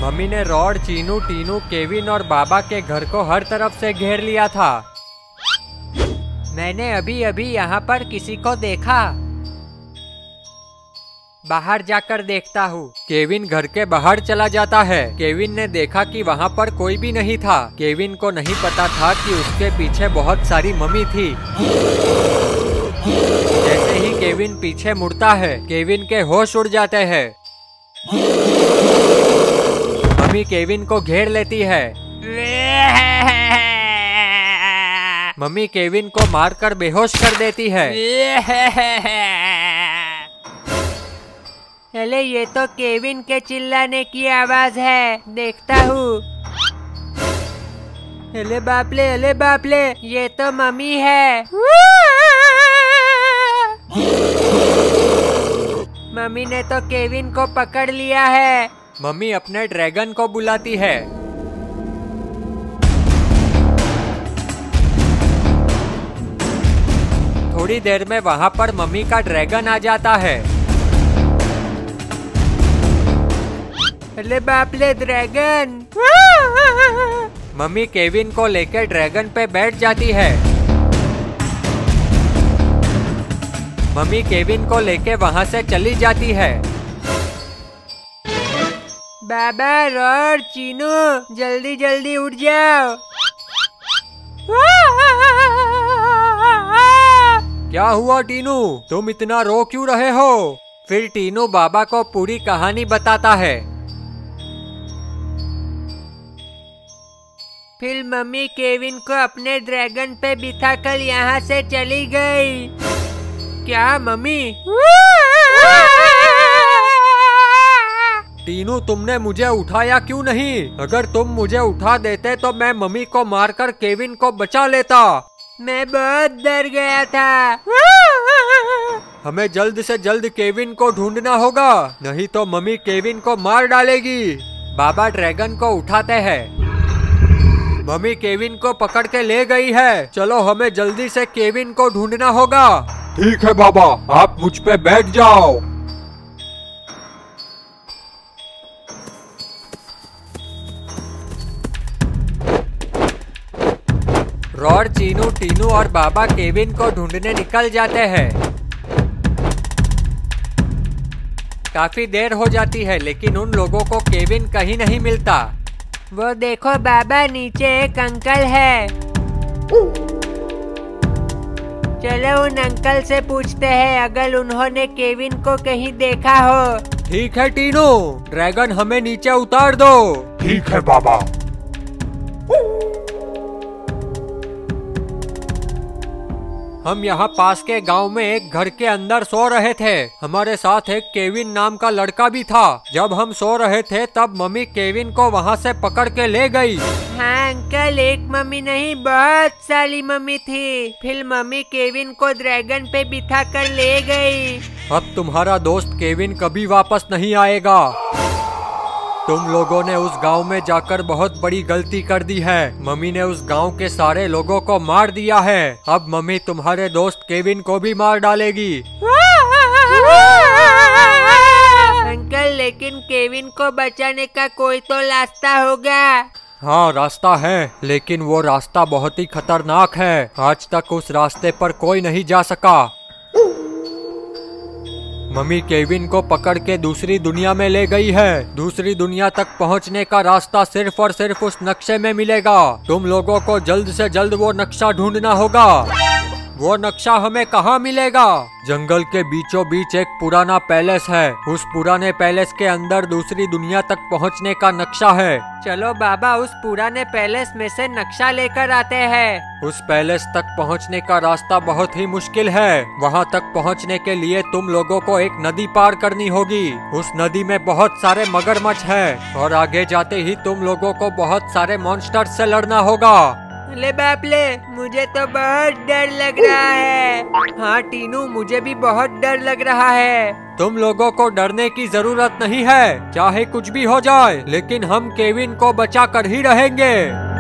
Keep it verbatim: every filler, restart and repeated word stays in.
Mummy ने rod, Chinu, Tinu, Kevin और बाबा के घर को हर तरफ से घेर लिया था। मैंने अभी अभी यहाँ पर किसी को देखा। बाहर जाकर देखता हूँ। केविन घर के बाहर चला जाता है। केविन ने देखा कि वहाँ पर कोई भी नहीं था। केविन को नहीं पता था कि उसके पीछे बहुत सारी मम्मी थी। जैसे ही केविन पीछे मुड़ता है, केविन के होश उड़ जाते हैं। मम्मी केविन को घेर लेती है। मम्मी केविन को मारकर बेहोश कर देती है। अरे ये तो केविन के चिल्लाने की आवाज है, देखता हूँ। अरे बाप ले, अरे बाप ले, ये तो मम्मी है। मम्मी ने तो केविन को पकड़ लिया है। मम्मी अपने ड्रैगन को बुलाती है। थोड़ी देर में वहाँ पर मम्मी का ड्रैगन आ जाता है। अरे बाप ले, ड्रैगन। मम्मी केविन को लेकर ड्रैगन पे बैठ जाती है। मम्मी केविन को लेके वहाँ से चली जाती है। बाबा, रॉड, चीनू, जल्दी जल्दी उठ जाओ। क्या हुआ टीनू, तुम इतना रो क्यों रहे हो? फिर टीनू बाबा को पूरी कहानी बताता है। फिर मम्मी केविन को अपने ड्रैगन पे बिठाकर यहाँ से चली गई। क्या मम्मी? टीनू, तुमने मुझे उठाया क्यों नहीं? अगर तुम मुझे उठा देते तो मैं मम्मी को मारकर केविन को बचा लेता। मैं बहुत डर गया था। हमें जल्द से जल्द केविन को ढूंढना होगा, नहीं तो मम्मी केविन को मार डालेगी। बाबा ड्रैगन को उठाते हैं। मम्मी केविन को पकड़ के ले गई है। चलो हमें जल्दी से केविन को ढूंढना होगा। ठीक है बाबा, आप मुझ पे बैठ जाओ। रॉड, चीनू, टीनू और बाबा केविन को ढूंढने निकल जाते हैं। काफी देर हो जाती है, लेकिन उन लोगों को केविन कहीं नहीं मिलता। वो देखो बाबा, नीचे एक अंकल है। चलो उन अंकल से पूछते हैं अगर उन्होंने केविन को कहीं देखा हो। ठीक है टीनू, ड्रैगन हमें नीचे उतार दो। ठीक है बाबा। हम यहाँ पास के गांव में एक घर के अंदर सो रहे थे। हमारे साथ एक केविन नाम का लड़का भी था। जब हम सो रहे थे तब मम्मी केविन को वहाँ से पकड़ के ले गई। हाँ अंकल, एक मम्मी नहीं, बहुत सारी मम्मी थी। फिर मम्मी केविन को ड्रैगन पे बिठा कर ले गई। अब तुम्हारा दोस्त केविन कभी वापस नहीं आएगा। तुम लोगों ने उस गांव में जाकर बहुत बड़ी गलती कर दी है। मम्मी ने उस गांव के सारे लोगों को मार दिया है। अब मम्मी तुम्हारे दोस्त केविन को भी मार डालेगी। अंकल, लेकिन केविन को बचाने का कोई तो रास्ता होगा। हाँ रास्ता है, लेकिन वो रास्ता बहुत ही खतरनाक है। आज तक उस रास्ते पर कोई नहीं जा सका। मम्मी केविन को पकड़ के दूसरी दुनिया में ले गई है। दूसरी दुनिया तक पहुंचने का रास्ता सिर्फ और सिर्फ उस नक्शे में मिलेगा। तुम लोगों को जल्द से जल्द वो नक्शा ढूंढना होगा। वो नक्शा हमें कहाँ मिलेगा? जंगल के बीचों बीच एक पुराना पैलेस है। उस पुराने पैलेस के अंदर दूसरी दुनिया तक पहुँचने का नक्शा है। चलो बाबा, उस पुराने पैलेस में से नक्शा लेकर आते हैं। उस पैलेस तक पहुंचने का रास्ता बहुत ही मुश्किल है। वहां तक पहुंचने के लिए तुम लोगों को एक नदी पार करनी होगी। उस नदी में बहुत सारे मगरमच्छ हैं और आगे जाते ही तुम लोगों को बहुत सारे मॉन्स्टर्स से लड़ना होगा। ले बाप ले, मुझे तो बहुत डर लग रहा है। हाँ टीनू, मुझे भी बहुत डर लग रहा है। तुम लोगों को डरने की जरूरत नहीं है। चाहे कुछ भी हो जाए, लेकिन हम केविन को बचा कर ही रहेंगे।